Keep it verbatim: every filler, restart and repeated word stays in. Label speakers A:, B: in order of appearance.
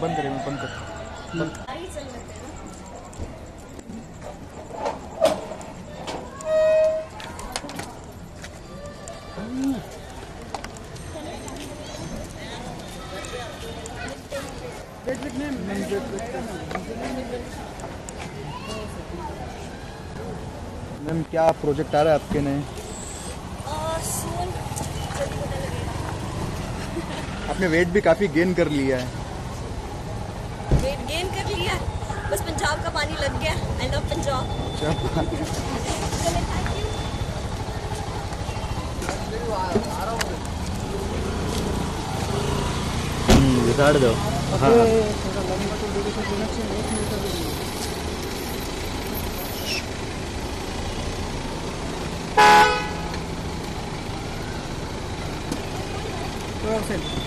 A: बंद करें, मैं बंद कर बंद। मैम क्या प्रोजेक्ट आ रहा है आपके नए? आपने वेट भी काफी गेन कर लिया है।
B: वेट गेन कर लिया, बस पंजाब का पानी लग गया। I love Punjab.
A: बिगाड़ दो। हाँ
C: से